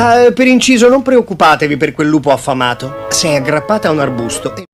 Per inciso, non preoccupatevi per quel lupo affamato. Sei aggrappata a un arbusto e